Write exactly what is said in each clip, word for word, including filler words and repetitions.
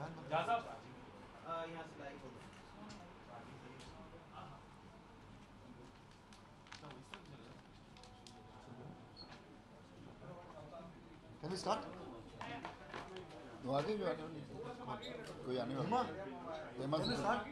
Can we start? No, आगे जो आने वाली कोई आने वाला हेमा से start?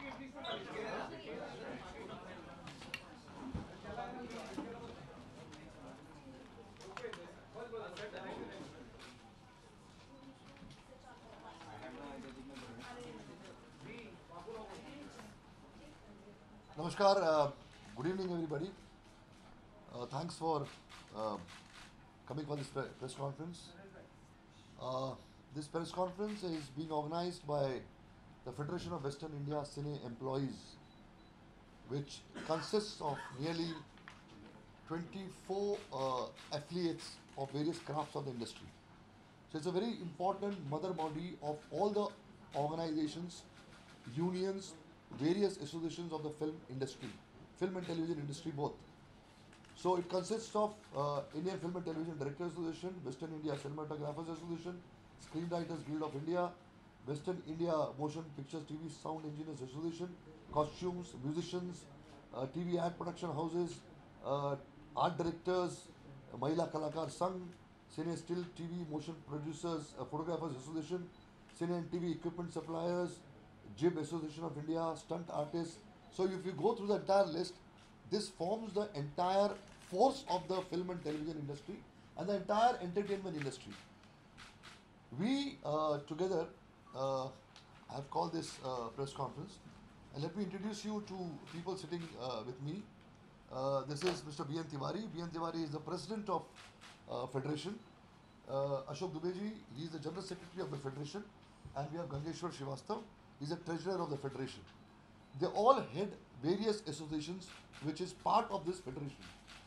Namaskar, uh, good evening everybody. Uh, thanks for uh, coming for this pre press conference. Uh, this press conference is being organized by the Federation of Western India Cine Employees, which consists of nearly twenty-four uh, affiliates of various crafts of the industry. So it's a very important mother body of all the organizations, unions, various associations of the film industry, film and television industry both. So it consists of uh, Indian Film and Television Directors Association, Western India Cinematographers Association, Screenwriters Guild of India, Western India Motion Pictures T V Sound Engineers Association, costumes, musicians, uh, T V ad production houses, uh, art directors, uh, Mahila Kalakar Sangh, Cine Still T V Motion Producers uh, Photographers Association, Cine and T V Equipment Suppliers, J I B Association of India, Stunt Artists. So if you go through the entire list, this forms the entire force of the film and television industry and the entire entertainment industry. We uh, together uh, have called this uh, press conference, and let me introduce you to people sitting uh, with me. Uh, this is Mister B N Tiwari. B N Tiwari is the president of uh, Federation. Uh, Ashok Dubeji, he is the general secretary of the Federation, and we have Gangeshwar Srivastav, he is the treasurer of the Federation. They all head various associations which is part of this federation.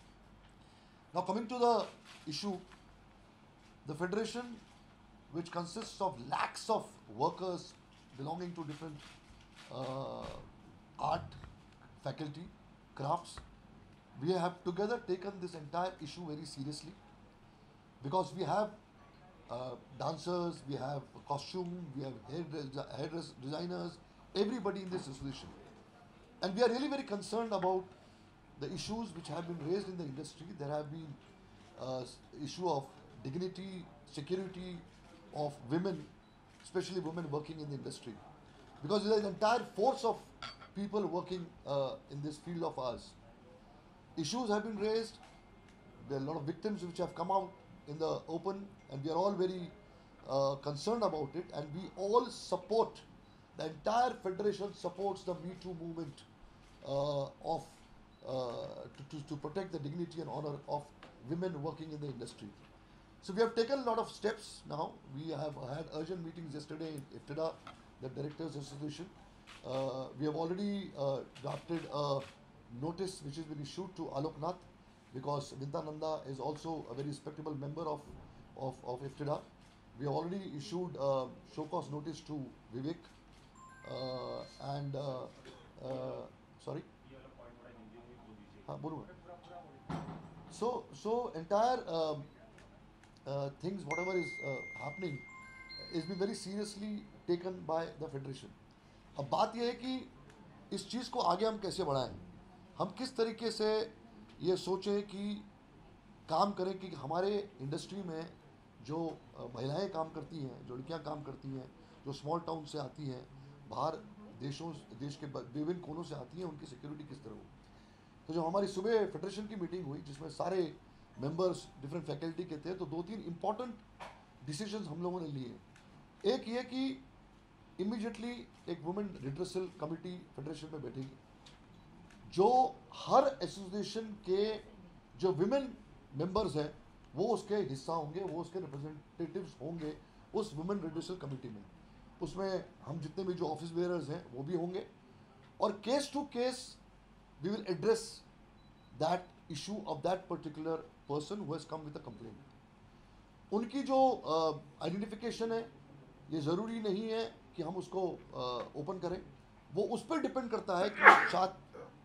Now coming to the issue, the federation, which consists of lakhs of workers belonging to different uh, art, faculty, crafts, we have together taken this entire issue very seriously, because we have uh, dancers, we have costume, we have hair, hair designers, everybody in this association. And we are really very concerned about the issues which have been raised in the industry. There have been uh, issue of dignity, security of women, especially women working in the industry. Because there is an entire force of people working uh, in this field of ours. Issues have been raised, there are a lot of victims which have come out in the open, and we are all very uh, concerned about it, and we all support, the entire federation supports the Me Too movement uh, of uh, to, to, to protect the dignity and honor of women working in the industry. So we have taken a lot of steps now. We have had urgent meetings yesterday in IFTDA, the Directors Association. Uh, we have already uh, drafted a notice which has been issued to Alok Nath, because Vinta Nanda is also a very respectable member of, of, of IFTDA. We have already issued a show cause notice to Vivek uh, and uh, uh, sorry. So, so entire um, uh, things, whatever is uh, happening, is being very seriously taken by the federation. अब बात यह है कि इस चीज़ को आगे हम कैसे बढ़ाएं, हम किस तरीके से ये सोचें कि काम करें कि हमारे इंडस्ट्री में जो महिलाएं काम करती हैं, जो लड़कियां काम करती हैं, जो स्मॉल टाउन से आती हैं, बाहर देशों देश के विभिन्न कोनों से आती हैं, उनकी सिक्योरिटी किस तरह हो। तो जो हमारी सुबह फेडरेशन की मीटिंग हुई, जिसमें सारे मेंबर्स डिफरेंट फैकल्टी के थे, तो दो तीन इम्पॉर्टेंट डिसीजंस हम लोगों ने लिए। एक ये कि इमीडिएटली एक वुमेन रिड्रेसल कमेटी फेडरेशन में बैठेगी, जो हर एसोसिएशन के जो विमेन मेंबर्स हैं वो उसके हिस्सा होंगे, वो उसके रिप्रेजेंटेटिव्स होंगे उस वुमेन रिड्रेसल कमेटी में। उसमें हम जितने भी जो ऑफिस बेयरर्स हैं वो भी होंगे, और case to case we will address that issue of that particular person who has come with a complaint. उनकी जो आइडेंटिफिकेशन uh, है, ये ज़रूरी नहीं है कि हम उसको ओपन uh, करें, वो उस पर डिपेंड करता है कि वो चाह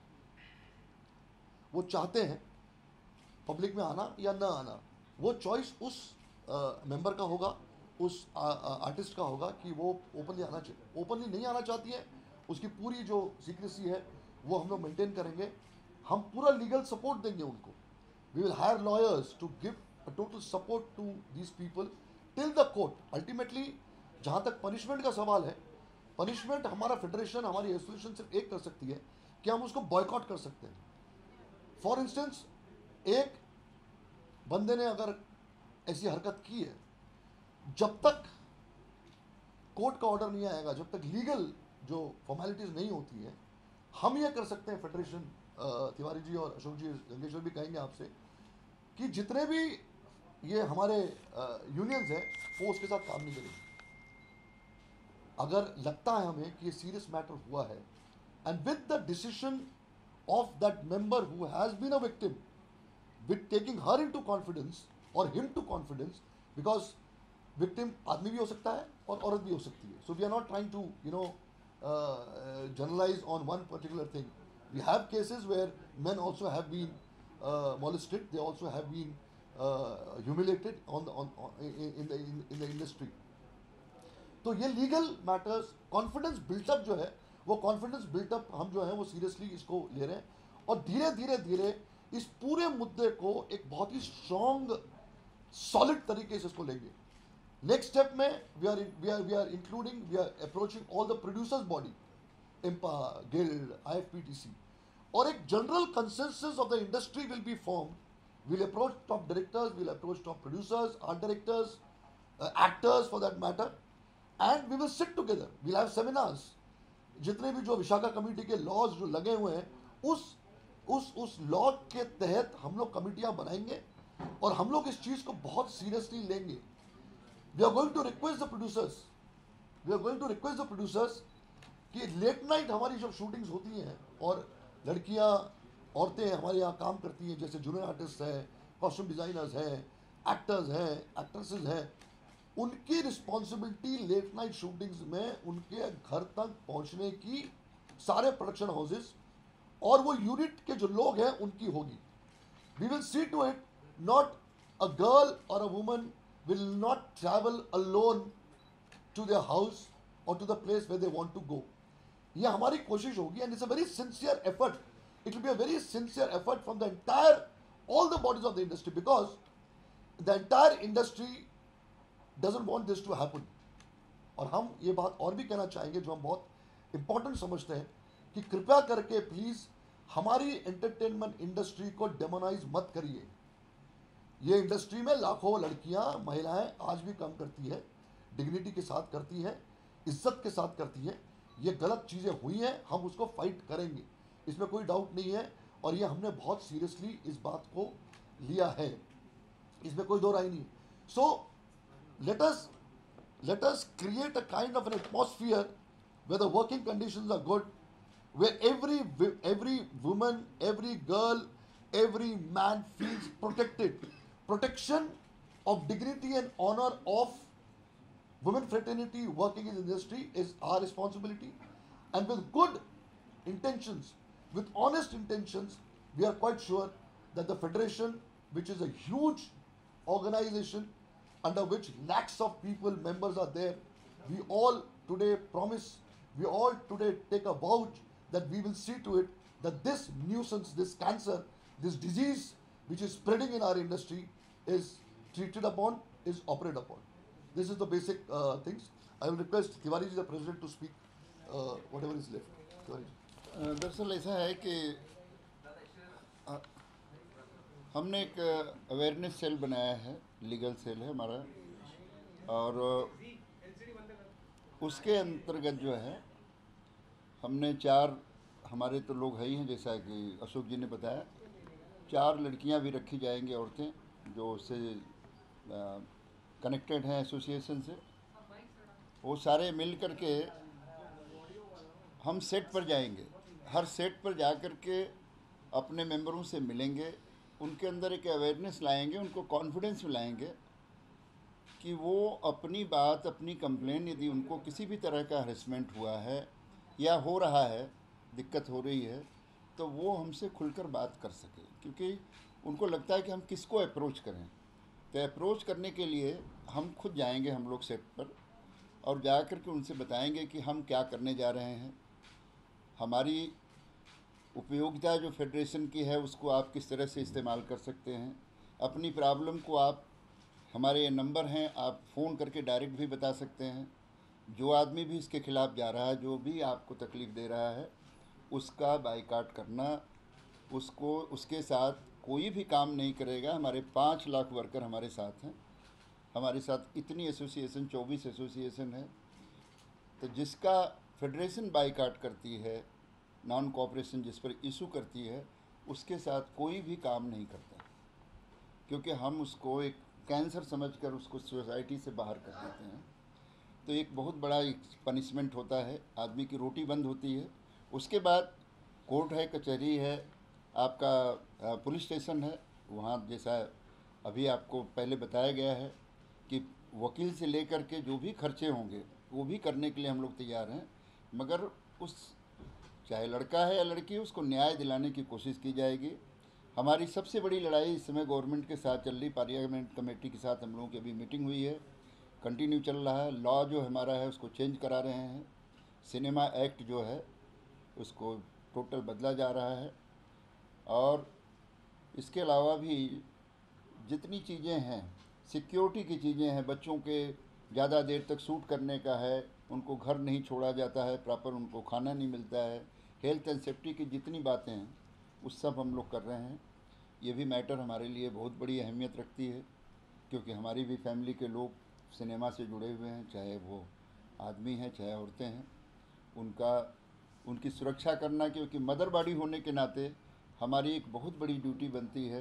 वो चाहते हैं पब्लिक में आना या ना आना। वो चॉइस उस मेंबर uh, का होगा उस आर्टिस्ट का होगा कि वो ओपनली आना चाहिए। ओपनली नहीं आना चाहती है, उसकी पूरी जो सीक्रेसी है वो हम लोग मेंटेन करेंगे। हम पूरा लीगल सपोर्ट देंगे उनको। We will hire lawyers to give a total support to these people till the court. Ultimately जहाँ तक पनिशमेंट का सवाल है, पनिशमेंट हमारा फेडरेशन, हमारी एसोसिएशन सिर्फ एक कर सकती है कि हम उसको बॉयकॉट कर सकते हैं। फॉर इंस्टेंस, एक बंदे ने अगर ऐसी हरकत की है, जब तक कोर्ट का ऑर्डर नहीं आएगा, जब तक लीगल जो फॉर्मेलिटीज नहीं होती हैं, हम ये कर सकते हैं। फेडरेशन, तिवारी जी और अशोक जी, गंगेश्वर भी कहेंगे आपसे कि जितने भी ये हमारे यूनियंस हैं वो उसके साथ काम नहीं करेंगे। अगर लगता है हमें कि ये सीरियस मैटर हुआ है, and with the decision of that member who has been a victim, with taking her into confidence और him to confidence, because victim आदमी भी हो सकता है और औरत भी हो सकती है। So we are not trying to you know generalise on one particular thing. We have cases where men also have been uh, molested, they also have been uh, humiliated on the on, on in the in, in the industry. तो ये legal matters, confidence built up जो है, वो confidence built up हम जो है वो seriously इसको ले रहे हैं और धीरे धीरे धीरे इस पूरे मुद्दे को एक बहुत ही स्ट्रॉन्ग सॉलिड तरीके से इसको लेंगे। नेक्स्ट स्टेप में we are we are we are including, we are approaching all the producers body, IMPPA, guild, I F P T C, और एक general consensus of the industry will be form. Will approach top directors, will approach top producers, art directors, actors for that matter, and we will sit together, we'll have seminars. जितने भी जो Vishakha committee के laws जो लगे हुए हैं, उस उस उस लॉ के तहत हम लोग कमेटियां बनाएंगे और हम लोग इस चीज़ को बहुत सीरियसली लेंगे। We are going to request the producers, we are going to request the producers कि लेट नाइट हमारी जब शूटिंग्स होती हैं और लड़कियां, औरतें हमारे यहाँ काम करती हैं, जैसे जूनियर आर्टिस्ट हैं, कॉस्ट्यूम डिज़ाइनर्स हैं, एक्टर्स हैं, एक्ट्रेसेस हैं, उनकी रिस्पॉन्सिबिलिटी लेट नाइट शूटिंग्स में उनके घर तक पहुंचने की सारे प्रोडक्शन हाउसेस और वो यूनिट के जो लोग हैं उनकी होगी। We will see to it not a girl और a woman will not travel alone to their house और to the place where they want to go. ये हमारी कोशिश होगी, and it's a very sincere effort, it will be a very sincere effort from the entire all the bodies of the industry, because the entire industry doesn't want this to happen. और हम ये बात और भी कहना चाहेंगे जो हम बहुत इंपॉर्टेंट समझते हैं कि कृपया करके प्लीज हमारी एंटरटेनमेंट इंडस्ट्री को डेमोनाइज मत करिए। ये इंडस्ट्री में लाखों लड़कियां, महिलाएं आज भी काम करती है, डिग्निटी के साथ करती हैं, इज्जत के साथ करती हैं। ये गलत चीज़ें हुई हैं, हम उसको फाइट करेंगे, इसमें कोई डाउट नहीं है। और ये हमने बहुत सीरियसली इस बात को लिया है, इसमें कोई दो राय नहीं। सो let us let us create a kind of an atmosphere where the working conditions are good, where every every woman, every girl, every man feels protected. Protection of dignity and honor of women fraternity working in the industry is our responsibility, and with good intentions, with honest intentions, we are quite sure that the federation, which is a huge organization under which lakhs of people, members are there, we all today promise, we all today take a vow that we will see to it that this nuisance, this cancer, this disease which is spreading in our industry is treated upon, is operated upon. This is the basic uh, things. I will request Tiwari ji, the president, to speak uh, whatever is left. Tiwari ji. दरअसल ऐसा है कि आ, हमने एक awareness cell बनाया है, legal cell है हमारा, और उसके अंतर्गत जो है हमने चार, हमारे तो लोग है ही हैं, जैसा कि अशोक जी ने बताया, चार लड़कियां भी रखी जाएंगी, औरतें जो उससे कनेक्टेड हैं एसोसिएशन से। वो सारे मिल कर के हम सेट पर जाएंगे, हर सेट पर जा कर के अपने मेंबरों से मिलेंगे, उनके अंदर एक अवेयरनेस लाएंगे, उनको कॉन्फिडेंस में लाएंगे कि वो अपनी बात, अपनी कंप्लेन, यदि उनको किसी भी तरह का हरेसमेंट हुआ है या हो रहा है, दिक्कत हो रही है, तो वो हमसे खुलकर बात कर सके। क्योंकि उनको लगता है कि हम किसको अप्रोच करें, तो अप्रोच करने के लिए हम खुद जाएंगे, हम लोग सेट पर, और जा कर के उनसे बताएंगे कि हम क्या करने जा रहे हैं, हमारी उपयोगिता जो फेडरेशन की है उसको आप किस तरह से इस्तेमाल कर सकते हैं। अपनी प्रॉब्लम को आप, हमारे ये नंबर हैं, आप फ़ोन करके डायरेक्ट भी बता सकते हैं। जो आदमी भी इसके ख़िलाफ़ जा रहा है, जो भी आपको तकलीफ़ दे रहा है, उसका बाइकाट करना, उसको उसके साथ कोई भी काम नहीं करेगा। हमारे पाँच लाख वर्कर हमारे साथ हैं, हमारे साथ इतनी एसोसिएशन, चौबीस एसोसिएशन है। तो जिसका फेडरेशन बाइकाट करती है, नॉन कोऑपरेशन जिस पर इशू करती है, उसके साथ कोई भी काम नहीं करता, क्योंकि हम उसको एक कैंसर समझकर उसको सोसाइटी से बाहर कर देते हैं। तो एक बहुत बड़ा एक पनिशमेंट होता है, आदमी की रोटी बंद होती है। उसके बाद कोर्ट है, कचहरी है, आपका पुलिस स्टेशन है। वहाँ जैसा अभी आपको पहले बताया गया है कि वकील से लेकर के जो भी खर्चे होंगे वो भी करने के लिए हम लोग तैयार हैं, मगर उस चाहे लड़का है या लड़की, उसको न्याय दिलाने की कोशिश की जाएगी। हमारी सबसे बड़ी लड़ाई इस समय गवर्नमेंट के साथ चल रही, पार्लियामेंट कमेटी के साथ हम लोगों की अभी मीटिंग हुई है, कंटिन्यू चल रहा है। लॉ जो हमारा है उसको चेंज करा रहे हैं, सिनेमा एक्ट जो है उसको टोटल बदला जा रहा है। और इसके अलावा भी जितनी चीज़ें हैं, सिक्योरिटी की चीज़ें हैं, बच्चों के ज़्यादा देर तक शूट करने का है, उनको घर नहीं छोड़ा जाता है, प्रॉपर उनको खाना नहीं मिलता है, हेल्थ एंड सेफ्टी की जितनी बातें हैं उस सब हम लोग कर रहे हैं। ये भी मैटर हमारे लिए बहुत बड़ी अहमियत रखती है, क्योंकि हमारी भी फैमिली के लोग सिनेमा से जुड़े हुए हैं, चाहे वो आदमी हैं चाहे औरतें हैं। उनका उनकी सुरक्षा करना, क्योंकि मदर बॉडी होने के नाते हमारी एक बहुत बड़ी ड्यूटी बनती है।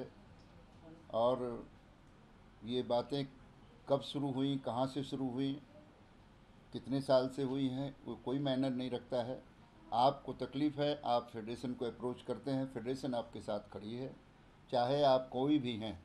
और ये बातें कब शुरू हुई, कहाँ से शुरू हुई, कितने साल से हुई हैं, वो कोई मैनर नहीं रखता है। आपको तकलीफ़ है, आप फेडरेशन को अप्रोच करते हैं, फेडरेशन आपके साथ खड़ी है, चाहे आप कोई भी हैं।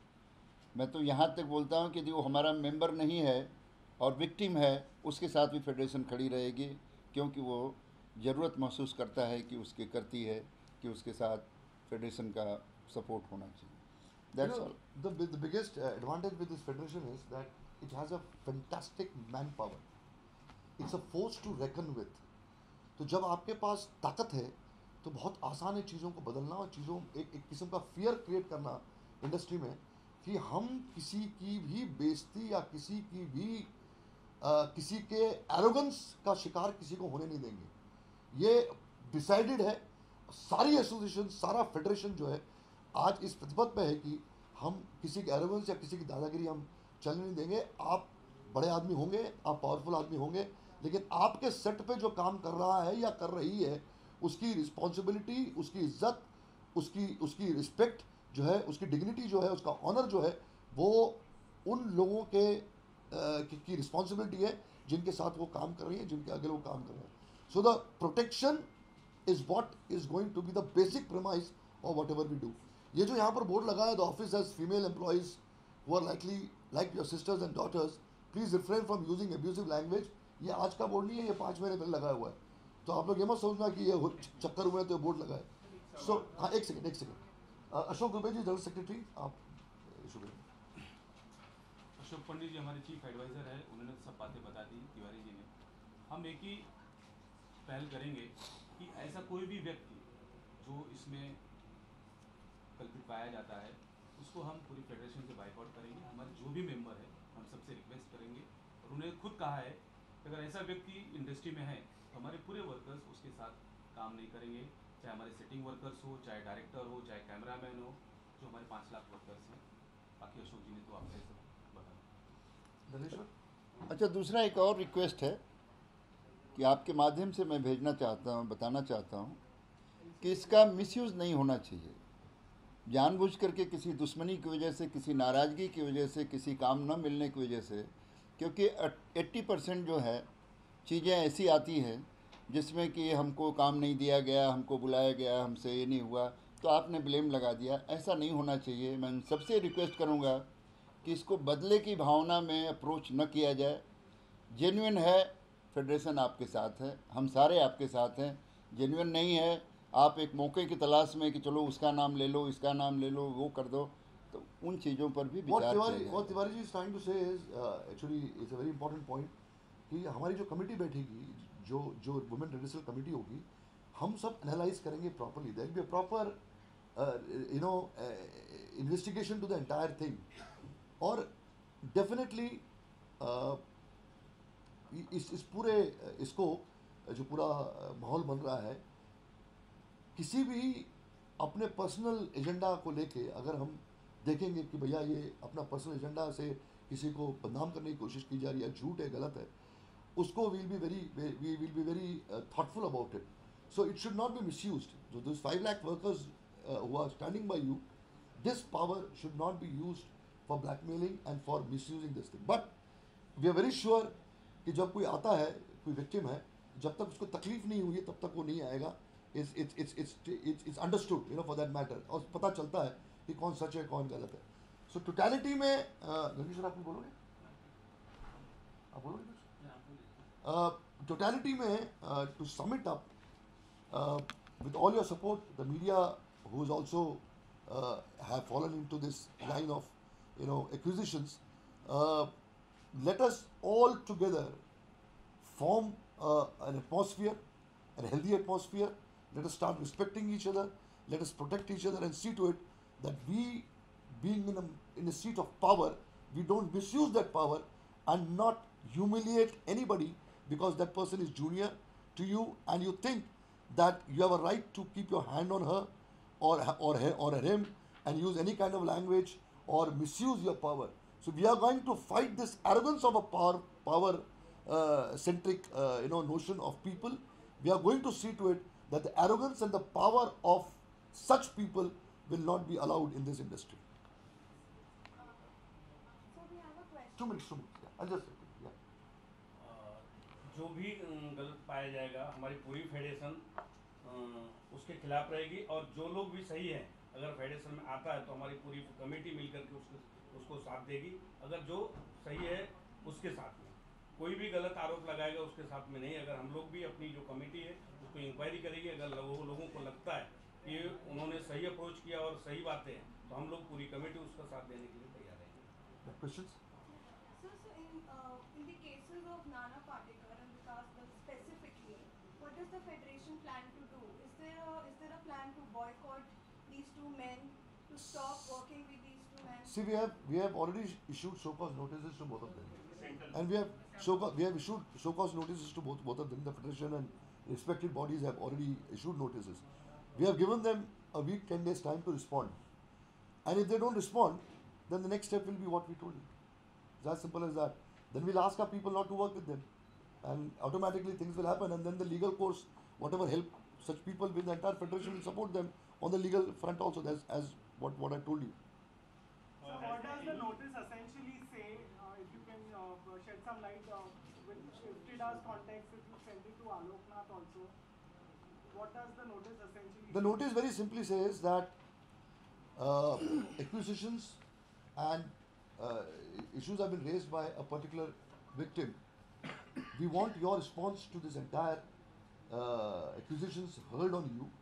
मैं तो यहाँ तक बोलता हूँ कि जो हमारा मेंबर नहीं है और विक्टिम है, उसके साथ भी फेडरेशन खड़ी रहेगी, क्योंकि वो ज़रूरत महसूस करता है कि उसके करती है कि उसके साथ फेडरेशन का सपोर्ट होना चाहिए। That's all. The, the biggest uh, advantage with this federation is that it has a fantastic manpower. It's a force to reckon with. तो जब आपके पास ताकत है तो बहुत आसान है चीज़ों को बदलना और चीज़ों एक एक किस्म का फियर क्रिएट करना इंडस्ट्री में कि हम किसी की भी बेइज्जती या किसी की भी आ, किसी के एरोगेंस का शिकार किसी को होने नहीं देंगे। ये डिसाइडेड है। सारी एसोसिएशन, सारा फेडरेशन जो है आज इस प्रतिबद्ध पे है कि हम किसी के एरोगेंस या किसी की दादागिरी हम चलने नहीं देंगे। आप बड़े आदमी होंगे, आप पावरफुल आदमी होंगे, लेकिन आपके सेट पे जो काम कर रहा है या कर रही है उसकी रिस्पॉन्सिबिलिटी, उसकी इज्जत, उसकी उसकी रिस्पेक्ट जो है, उसकी डिग्निटी जो है, उसका ऑनर जो है, वो उन लोगों के आ, की, की रिस्पॉन्सिबिलिटी है जिनके साथ वो काम कर रही है, जिनके आगे वो काम कर रहे हैं। So the protection is what is going to be the basic premise और वट एवर वी डू। ये जो यहाँ पर बोर्ड लगा है, the office has female employees who are likely like your sisters and daughters, please refrain from using abusive language. ये आज का बोर्ड नहीं है, ये पाँच महीने पहले लगाया हुआ है, तो आप लोग ये मत सोचना कि ये चक्कर हुए तो बोर्ड लगा है। सो हाँ, एक सेकेंड एक second Ashok Dubey ji, general secretary, आप इशू करें। अशोक पंडित जी हमारे चीफ एडवाइज़र है, उन्होंने सब बातें बता दी तिवारी जी ने। हम एक ही पहल करेंगे कि ऐसा कोई भी व्यक्ति जो इसमें कल्पित पाया जाता है उसको हम पूरी फेडरेशन से बाइकआउट करेंगे। हमारे जो भी मेंबर है हम सबसे रिक्वेस्ट करेंगे, और उन्हें खुद कहा है कि अगर ऐसा व्यक्ति इंडस्ट्री में है तो हमारे पूरे वर्कर्स उसके साथ काम नहीं करेंगे, चाहे हमारे सेटिंग वर्कर्स हो, चाहे डायरेक्टर हो, चाहे कैमरामैन हो, जो हमारे पाँच लाख वर्कर्स हैं। बाकी अशोक जी ने तो आपसे सब बता दिया। अच्छा, दूसरा एक और रिक्वेस्ट है कि आपके माध्यम से मैं भेजना चाहता हूँ, बताना चाहता हूँ कि इसका मिसयूज़ नहीं होना चाहिए। जानबूझ करके किसी दुश्मनी की वजह से, किसी नाराज़गी की वजह से, किसी काम न मिलने की वजह से, क्योंकि अस्सी परसेंट जो है चीज़ें ऐसी आती हैं जिसमें कि हमको काम नहीं दिया गया, हमको बुलाया गया, हमसे ये नहीं हुआ, तो आपने ब्लेम लगा दिया। ऐसा नहीं होना चाहिए। मैं सबसे रिक्वेस्ट करूँगा कि इसको बदले की भावना में अप्रोच न किया जाए। जेन्युइन है, फेडरेशन आपके साथ है, हम सारे आपके साथ हैं। जेन्युइन नहीं है, आप एक मौके की तलाश में कि चलो उसका नाम ले लो, इसका नाम ले लो, वो कर दो, तो उन चीज़ों पर भी What विचार किया Tiwari, what जाएगा। Tiwari ji is trying to say is uh, actually it's a very important point कि हमारी जो कमेटी बैठेगी, जो जो वुमेन रेडिसल कमेटी होगी, हम सब एनालाइज करेंगे properly. There will be a proper you know investigation to the entire thing. और डेफिनेटली इस इस पूरे इसको जो पूरा माहौल बन रहा है, किसी भी अपने पर्सनल एजेंडा को लेके अगर हम देखेंगे कि भैया ये अपना पर्सनल एजेंडा से किसी को बदनाम करने की कोशिश की जा रही है, झूठ है, गलत है, उसको will be very we will be very thoughtful about it. So it should not be misused. जो this five lakh workers who are standing by you, this power should not be used for blackmailing and for misusing this thing. But we are very sure कि जब कोई आता है, कोई victim है, जब तक उसको तकलीफ नहीं हुई है तब तक वो नहीं आएगा. It's it's it's it's it's it's understood you know for that matter. और पता चलता है कि कौन सच है कौन गलत है. सो टोटलिटी में गंगेश सर आप कुछ बोलोगे, आप बोलोगे कुछ टोटलिटी में to sum it up with all your support, the media who is also uh, have fallen into this line of you know accusations, uh, let us all together form uh, an atmosphere, a healthy atmosphere. Let us start respecting each other. Let us protect each other and see to it that we, being in a, in a seat of power, we don't misuse that power and not humiliate anybody because that person is junior to you and you think that you have a right to keep your hand on her or or he- or him and use any kind of language or misuse your power. So we are going to fight this arrogance of a power power uh, centric uh, you know notion of people. We are going to see to it that the arrogance and the power of such people will not be allowed in this industry. So we have a question. Two minutes, two minutes. Yeah, I'll just yeah. Uh, जो भी अम, गलत पाया जाएगा हमारी पूरी federation अम, उसके खिलाफ रहेगी और जो लोग भी सही हैं अगर फेडरेशन में आता है तो हमारी पूरी कमेटी मिलकर के उसको उसको साथ देगी. अगर जो सही है उसके साथ में, कोई भी गलत आरोप लगाएगा उसके साथ में नहीं. अगर हम लोग भी अपनी जो कमेटी है उसको इंक्वायरी करेगी, अगर लोगों लोगों को लगता है कि उन्होंने सही अप्रोच किया और सही बातें हैं तो हम लोग पूरी कमेटी उसका साथ देने के लिए तैयार रहेंगे. The questions? So, so in uh, in the cases of Nana Patekar and Vikas Dutt specifically, what does the federation plan to do? Is there a is there a plan to boycott these two men, to stop working with these two men? See, we have we have already issued show cause notices to both of them, and we have show cause, we have issued show cause notices to both both of them. The federation and respected bodies have already issued notices. We have given them a week, ten days time to respond, and if they don't respond, then the next step will be what we told you. It's as simple as that. Then we'll ask our people not to work with them, and automatically things will happen. And then the legal course, whatever help such people with, the entire federation will support them on the legal front also. That's as what what I told you. So what does the notice essentially say? Uh, if you can uh, shed some light uh, with Iftida's context, if you send it to Aloknath also, what does the notice essentially The say? notice very simply says that uh, accusations and uh, issues have been raised by a particular victim. We want your response to this entire uh, accusations hurled on you.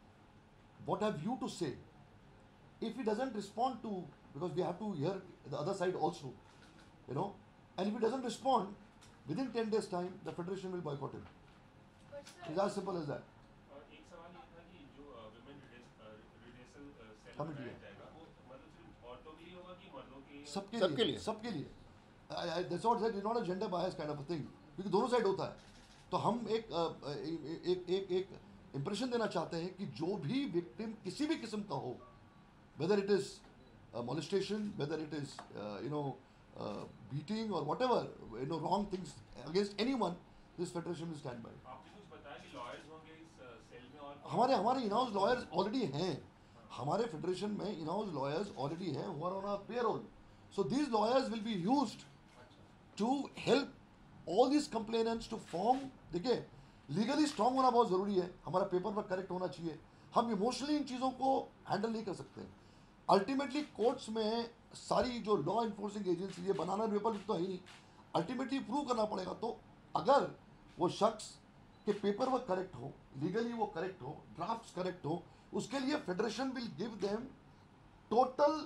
What have you to say? If he doesn't respond to, because we have to hear the other side also, you know, and if he doesn't respond, within ten days time, the federation will boycott him. But sir, It's as simple as that. और एक सवाल ये था कि जो women relation cell Committee बनाया है। जाएगा वो मतलब सिर्फ औरतों के लिए होगा कि मर्दों के लिए? सबके सबके लिए लिए। सबके लिए I- I- that's what I said, it's not a gender bias kind of a thing, क्योंकि दोनों साइड होता है. तो हम एक अ, ए- एक एक एक इम्प्रेशन देना चाहते हैं कि जो भी विक्टिम किसी भी किस्म का हो, whether it is uh, molestation, whether it is uh, you know uh, beating or whatever you know wrong things against anyone, this federation will stand by. आपने कुछ बताया कि लॉयर्स होंगे इस सेल में और हमारे हमारे इन-हाउस लॉयर्स ऑलरेडी हैं. हमारे फेडरेशन में इन-हाउस लॉयर्स ऑलरेडी हैं who are on our payroll. So these lawyers will be used to help all these complainants to form. देखिए लीगली स्ट्रांग होना बहुत ज़रूरी है, हमारा पेपर वर्क करेक्ट होना चाहिए. हम इमोशनली इन चीज़ों को हैंडल नहीं कर सकते. अल्टीमेटली कोर्ट्स में सारी जो लॉ इन्फोर्सिंग एजेंसी, ये बनाना पेपर तो है ही नहीं, अल्टीमेटली प्रूव करना पड़ेगा. तो अगर वो शख्स के पेपर वर्क करेक्ट हो, लीगली वो करेक्ट हो, ड्राफ्ट्स करेक्ट हो, उसके लिए federation will give them total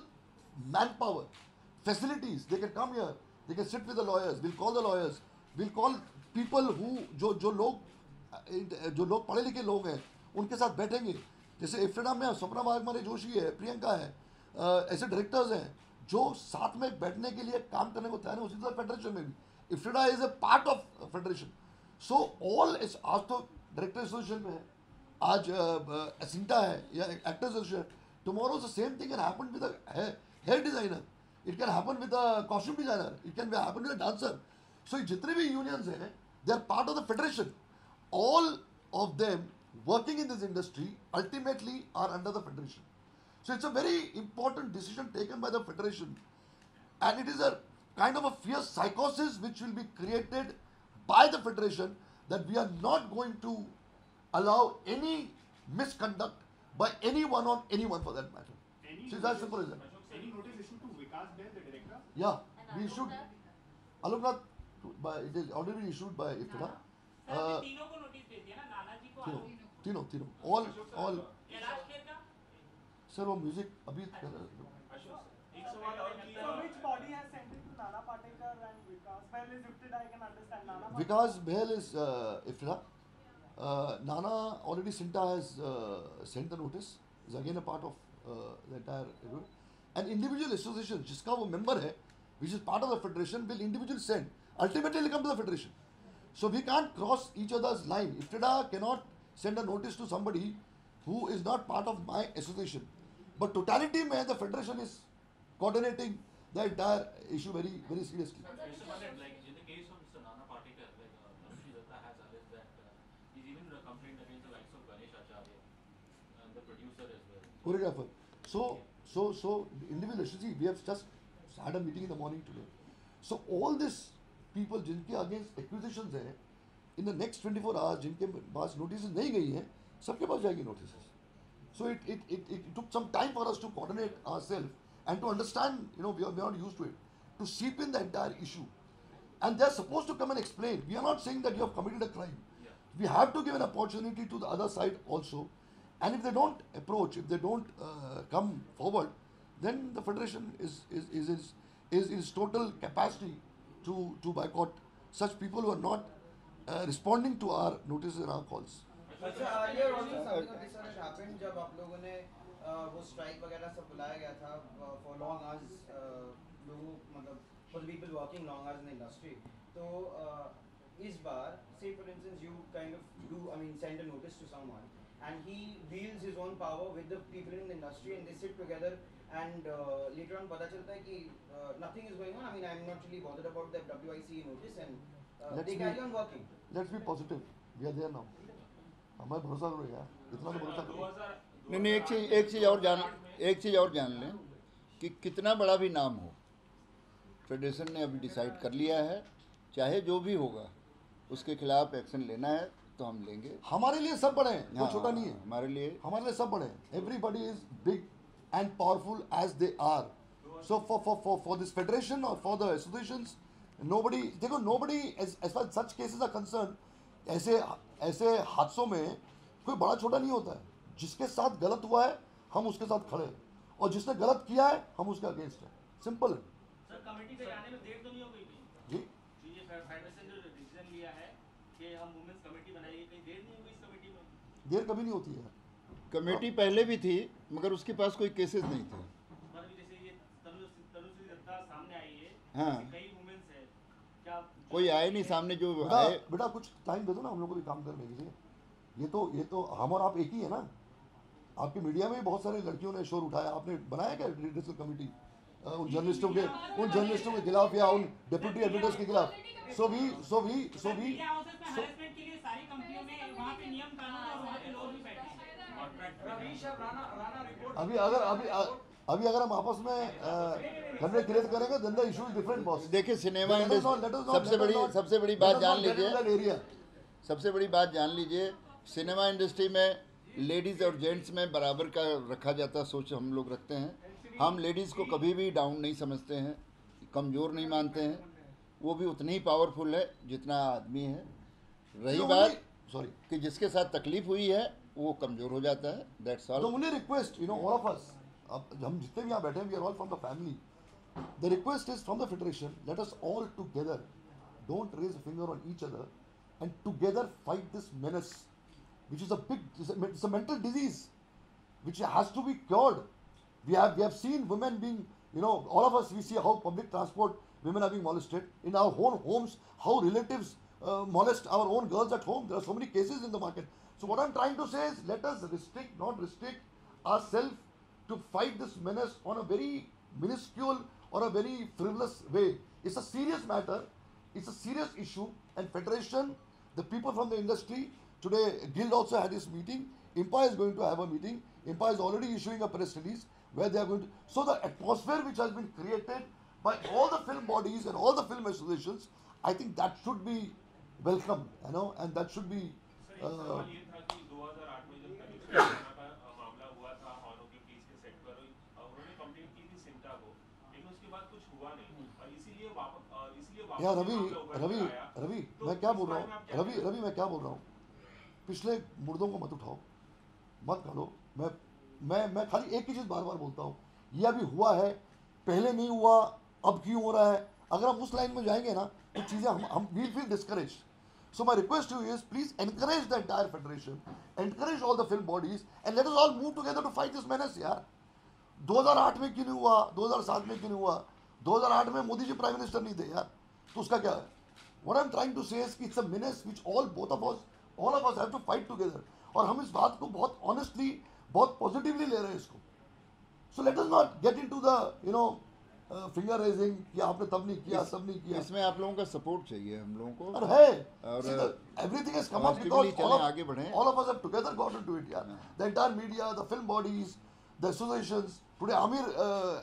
manpower, facilities. They can come here. They can sit with the lawyers. We'll call the lawyers. We'll call people who जो जो लोग जो लोग पढ़े लिखे लोग हैं उनके साथ बैठेंगे. जैसे इफ्तिडा में स्वप्ना वाघमारे जोशी है, प्रियंका है, ऐसे डायरेक्टर्स हैं जो साथ में बैठने के लिए काम करने को तैयार है. उसी तरह फेडरेशन में भी IFTDA is a part of federation. So all इस आज तो डायरेक्टर एसोसिएशन में है, आज एसिंटा है या actors association. Tomorrow the same thing can happen with a hair designer, it can happen with a costume designer, it can happen with a dancer. So जितने भी यूनियंस हैं they are part of the federation. All of them working in this industry ultimately are under the federation. So it's a very important decision taken by the federation, and it is a kind of a fierce psychosis which will be created by the federation that we are not going to allow any misconduct by anyone on anyone for that matter. Any So it's as simple as that. Any notice issued to Vikas Bahl, the director? Yeah, we issued Alumnath, by it is already been issued by Iftira. Uh, तीनों को notice दे दिया ना, नाना जी को, तीनों तीनों तीनों all all Kailash Kher का. Sir वो म्यूजिक अभी एक सवाल और कि So which body has sent it to Nana Patekar and Vikas Bahl is Iftida, I can understand. Nana Vikas Bahl is uh, Iftira. Uh, Nana already Sinta has uh, sent the notice. Is again a part of uh, the entire group. An individual association, जिसका वो member है, which is part of the federation, will individually send. Ultimately, will come to the federation. So we can't cross each other's line. Iftida cannot send a notice to somebody who is not part of my association. But totality, mein, the federation is coordinating the entire issue very, very seriously. Mister Pandit, like in the case of Mister Nana Patekar, like uh, Lakshmi Datta has alleged that uh, he's even uh, complained against the likes of Ganesh Acharya and the producer as well. Choreographer. So, so, so individual. See, we have just had a meeting in the morning today. So all these people जिनके against accusations हैं, in the next twenty-four hours जिनके पास notices नहीं गई हैं, सबके पास जाएगी notices. So it, it, it, it took some time for us to coordinate ourselves and to understand, you know, we are, we are not used to it, to seep in the entire issue. And they are supposed to come and explain. We are not saying that you have committed a crime. Yeah. We have to give an opportunity to the other side also. And if they don't approach, if they don't uh, come forward, then the federation is is is is, is, is total capacity to, to boycott such people who are not uh, responding to our notices and our calls. अच्छा earlier also something of this sort has happened जब आप लोगों ने वो strike वगैरह सब बुलाया गया था for long hours लोगों मतलब for the people working long hours in the industry. तो इस बार say for instance you kind of do I mean send a notice to someone and he wields his own power with the people in the industry and they sit together and uh, later on पता चलता है कि uh, nothing is going on. I mean I'm not really bothered about the W I C notice and uh, they carry on working. Let's be positive. We are there now. हमें भरोसा करो यार, इतना तो भरोसा करो. नहीं नहीं एक चीज़ एक चीज़ और जान एक चीज़ और जान लें कि कितना बड़ा भी नाम हो, फेडरेशन ने अभी डिसाइड कर लिया है, चाहे जो भी होगा उसके खिलाफ एक्शन लेना है तो हम लेंगे. हमारे लिए सब बड़े हैं, कोई हाँ, छोटा नहीं है. हमारे लिए हमारे लिए सब बड़े हैं. Everybody is big and powerful as they are. So for for for for this federation or for the associations, nobody देखो nobody as as far as such cases are concerned, ऐसे ऐसे हादसों में कोई बड़ा छोटा नहीं होता है. जिसके साथ गलत हुआ है हम उसके साथ खड़े हैं और जिसने गलत किया है हम उसके अगेंस्ट हैं. सिंपल है. सर कमेटी पे जाने में देर तो नहीं हो गई जी. ये फेडरेशन जो डिसीजन लिया है कि हम वुमेन्स कमेटी बनाएंगे, कहीं देर नहीं हो गई इस कमेटी में? देर कभी नहीं होती है. कमेटी पहले भी थी मगर उसके पास कोई केसेस नहीं थे. मतलब जैसे ये तनुश्री दत्ता सामने आई है, हाँ. कई वुमेन्स है, क्या कोई आए नहीं सामने जो बेटा आए. बेटा कुछ टाइम दे दो ना हम लोग को भी काम करने के लिए. ये तो ये तो हम और आप एक ही है ना. आपके मीडिया में भी बहुत सारी लड़कियों ने शोर उठाया. आपने बनाया क्या रिड्रेसल कमेटी उन जर्नलिस्टों के उन जर्नलिस्टों के खिलाफ या उन डेप्यूटी एडिटर्स के खिलाफ? So we so we so we harassment के लिए सारी कंपनियों में वहाँ पे नियम कानून और वहाँ पे लोग भी बैठे हैं. अभी अगर अभी अभी अगर हम आपस में कन्वे क्रिएट करेंगे then the issue is different boss. देखिए सिनेमा इंडस्ट्री सबसे बड़ी सबसे बड़ी बात जान लीजिए सबसे बड़ी बात जान लीजिए सिनेमा इंडस्ट्री में लेडीज़ और जेंट्स में बराबर का रखा जाता सोच हम लोग रखते हैं. हम लेडीज़ को कभी भी डाउन नहीं समझते हैं, कमज़ोर नहीं मानते हैं. वो भी उतनी ही पावरफुल है जितना आदमी है. रही बात सॉरी कि जिसके साथ तकलीफ हुई है वो कमज़ोर हो जाता है. That's all. The only request, you know, all of us, अब हम जितने भी यहाँ बैठे हैं, we are all from the family. The request is from the federation, let us all together, don't raise a finger on each other, and together fight this menace, which is a big, it's a mental disease which has to be cured. We have we have seen women being, you know, all of us, we see how public transport women are being molested in our own homes, how relatives uh, molest our own girls at home. There are so many cases in the market. So what I'm trying to say is, let us restrict, not restrict ourselves to fight this menace on a very minuscule or a very frivolous way. It's a serious matter. It's a serious issue, and federation, the people from the industry, today Guild also had this meeting. I M P A is going to have a meeting. I M P A is already issuing a press release where they are going to. So the atmosphere which has been created by all the film bodies and all the film associations, I think that should be welcomed, you know, and that should be. Sir, एक Uh, सवाल ये था कि दो हज़ार आठ में जब कमिश्नर का अ, मामला हुआ था हॉर्नो के प्लीज के सेट पर, अ, उन्होंने कंप्लेंट की थी सिमटा को, लेकिन उसके बाद कुछ हुआ नहीं, और इसीलिए वापस अ, इसीलिए वापस यार ये रवि मामला उभर रवि कर आया। रवि तो मैं क्या इस बोल रहा बारे में आप हूँ, क्या रवि कहना रवि मैं क्या बोल रहा हूँ, पिछले मुर्दों को मत उठाओ, मत काढ़ो. मैं मैं मैं खाली एक ही चीज़ बार बार बोलता हूँ, ये अभी हुआ है, पहले नहीं हुआ, अब क्यों हो रहा है. अगर हम उस लाइन में जाएंगे ना तो चीज़ें हम हम we'll feel discourage. So my request to you is, please encourage the entire federation, encourage all the film bodies, and let us all move together to fight this menace. यार दो हज़ार आठ में क्यों नहीं हुआ, दो हज़ार सात में क्यों नहीं हुआ, दो हज़ार आठ में मोदी जी प्राइम मिनिस्टर नहीं थे यार, तो उसका क्या है. What I am trying to say is कि it's a menace which all both of us, all of us have to fight together. और हम इस बात को बहुत ऑनेस्टली, बहुत पॉजिटिवली ले रहे हैं इसको. So let us not get into the you know finger raising कि आपने तब नहीं किया, तब नहीं किया. इसमें आप लोगों का सपोर्ट चाहिए हम लोगों को. और है, और everything has come up positively because all चलें, of, आगे बढ़ें. all of us have together got into it. Yeah, the entire media, the film bodies, the associations. Today Amir uh,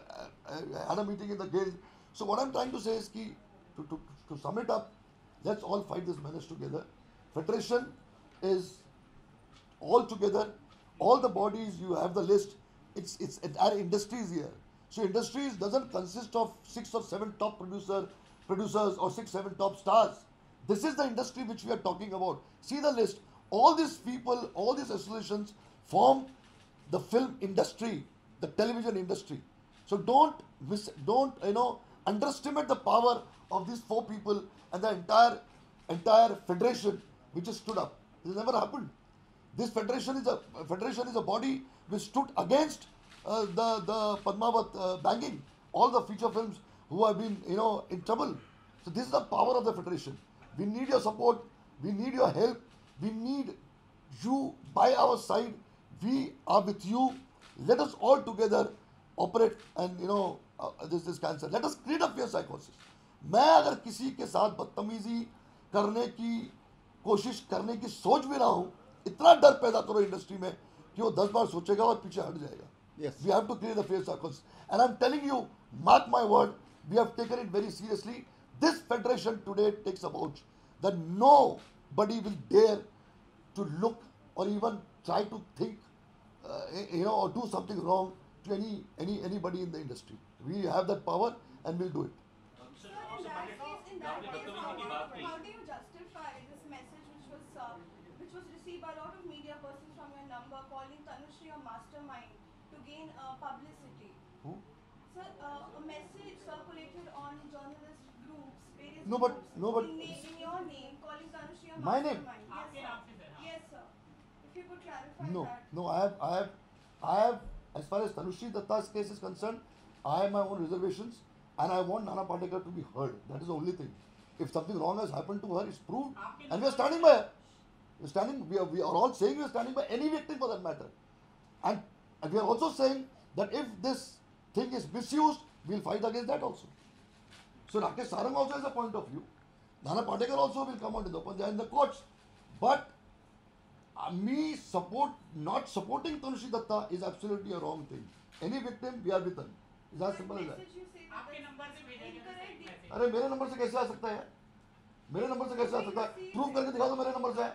uh, had a meeting in the guild. So what I'm trying to say is ki, to, to, to sum it up, let's all fight this menace together. Federation is all together, all the bodies, you have the list. It's it's entire industries here. So industries doesn't consist of six or seven top producer producers or six seven top stars. This is the industry which we are talking about. See the list. All these people, all these associations form the film industry, the television industry. So don't miss, don't you know underestimate the power of these four people and the entire entire federation which has stood up. This has never happened. This federation is a federation is a body which stood against uh, the the Padmavat uh, banging all the feature films who have been you know in trouble. So this is the power of the federation. We need your support. We need your help. We need you by our side. We are with you. Let us all together operate and you know uh, this this cancer. Let us create a fear psychosis. मैं अगर किसी के साथ बदतमीजी करने की कोशिश करने की सोच भी रहा हूँ, इतना डर पैदा करो इंडस्ट्री में कि वो दस बार सोचेगा और पीछे हट जाएगा. Yes. We have to create a fear psychosis. And I'm telling you, mark my word, we have taken it very seriously. This federation today takes a vouch that nobody will dare to look or even try to think, uh, you know, or do something wrong to any any anybody in the industry. We have that power and we'll do it. So in that case, in that case, how do you, how do you justify this message which was uh, which was received by a lot of media persons from your number calling Tanushree a mastermind to gain uh, publicity? Who? Sir, uh, a message circulated on journalist groups, various No, but- groups, no, but- in, na- in your name, calling Tanushree a My name? mastermind. Yes, sir. Yes, sir. If you could clarify No, that. no, I have, I have, I have, as far as Tanushree Datta's case is concerned, I have my own reservations and I want Nana Patekar to be heard. That is the only thing. If something wrong has happened to her, it's proved and we are standing by her. We are standing, we are, we are all saying we are standing by any victim for that matter. And, and we are also saying that if this thing is misused, we will fight against that also. So Rakesh Sarang also has a point of view. Nana Patekar also will come out in the open, they are in the courts. But uh, me support, not supporting Tanushree Datta is absolutely a wrong thing. Any victim, we are with them. It's as simple as that. Message you say that आपके that's number से भेजा गया था incorrect. एक अरे मेरे number से कैसे आ सकता है? मेरे नंबर से कैसे आ सकता है? प्रूव करके दिखा दो मेरे नंबर से है.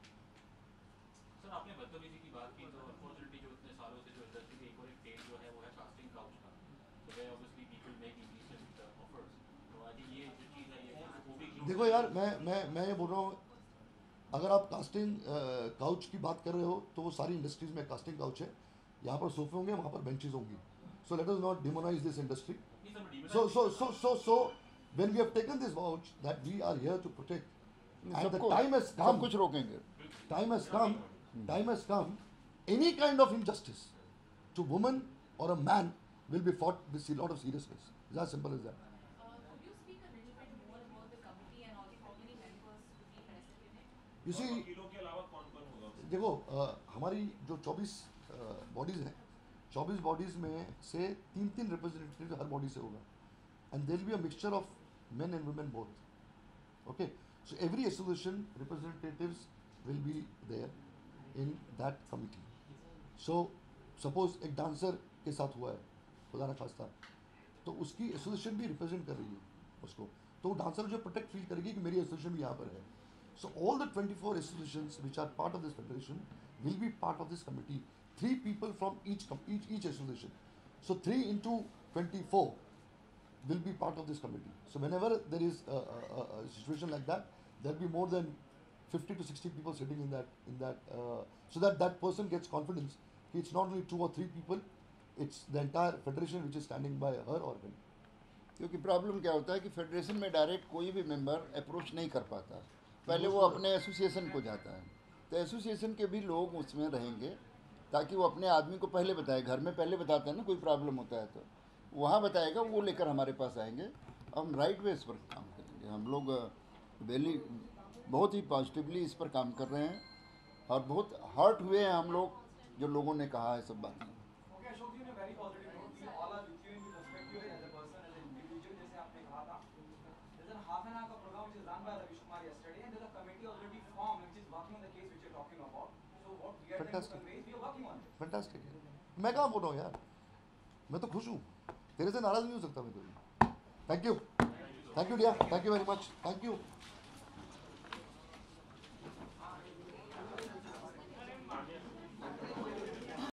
सर आपने बदतमीजी की बात की, तो अनफॉर्चुनेटली जो इतने सालों से जो इंडस्ट्री में एक और एक ट्रेड जो है वो है कास्टिंग काउच का, तो वे obviously people make indecent offers, तो आई थिंक ये जो चीज़ है ये वो भी include देखो यार, मैं मैं मैं ये बोल रहा हूँ, अगर आप कास्टिंग काउच की बात कर रहे हो तो वो सारी इंडस्ट्रीज में कास्टिंग काउच है. यहाँ पर सोफे होंगे, वहाँ पर बेंचेस होंगी. So let us not demonize this industry. नहीं सर, मैं So, so, so, so, so, when we have taken this vouch that we are here to protect, and the सबको time has सब come, कुछ रोकेंगे. time has come, time has come, any kind of injustice to woman or a man will be fought with a lot of seriousness. It's as simple as that. Uh, could you speak a little bit more about the committee and also how many members would be present in it? You see, वकीलों के अलावा कौन कौन होगा उसमें? देखो अ, हमारी जो चौबीस बॉडीज़ हैं, चौबीस बॉडीज़ में से तीन तीन रिप्रेजेंटेटिव हर बॉडी से होगा, and there will be a mixture of men and women both. Okay, so every association representatives will be there in that committee. So suppose एक डांसर के साथ हुआ है, खुदा ना खास्ता, तो उसकी एसोसिएशन भी रिप्रेजेंट कर रही है उसको, तो वो डांसर जो प्रोटेक्ट फील करेगी कि मेरी एसोसिएशन भी यहाँ पर है. So all the twenty-four associations which are part of this federation will be part of this committee. Three people from each com- each each association. So three into twenty-four will be part of this committee. So whenever there is a, a, a situation like that, there will be more than fifty to sixty people sitting in that in that uh, so that that person gets confidence. It's not only two or three people, it's the entire federation which is standing by her or him. क्योंकि problem क्या होता है कि federation में direct कोई भी member approach नहीं कर पाता, पहले वो अपने एसोसिएशन को जाता है. तो एसोसिएशन के भी लोग उसमें रहेंगे ताकि वो अपने आदमी को पहले बताए. घर में पहले बताते हैं ना, कोई प्रॉब्लम होता है तो वहाँ बताएगा, वो लेकर हमारे पास आएंगे. हम राइट वे इस पर काम करेंगे. हम लोग वेली बहुत ही पॉजिटिवली इस पर काम कर रहे हैं और बहुत हर्ट हुए हैं हम लोग जो लोगों ने कहा है सब बातें. Okay, Ashok ji, on a very positive note, we all are with you in the perspective as a person, as an individual, जैसे आपने कहा था. There's a half an hour का program which is run by Ravish Kumar yesterday, and there's a committee already formed which is working on the case which you're talking about. So what we are trying to Fantastic. convey is we are working on it. Fantastic. मैं कहाँ बोल रहा हूँ यार, मैं तो खुश हूँ, तेरे से नाराज नहीं हो सकता मैं कभी. Thank you, thank you dear, thank you very much, thank you.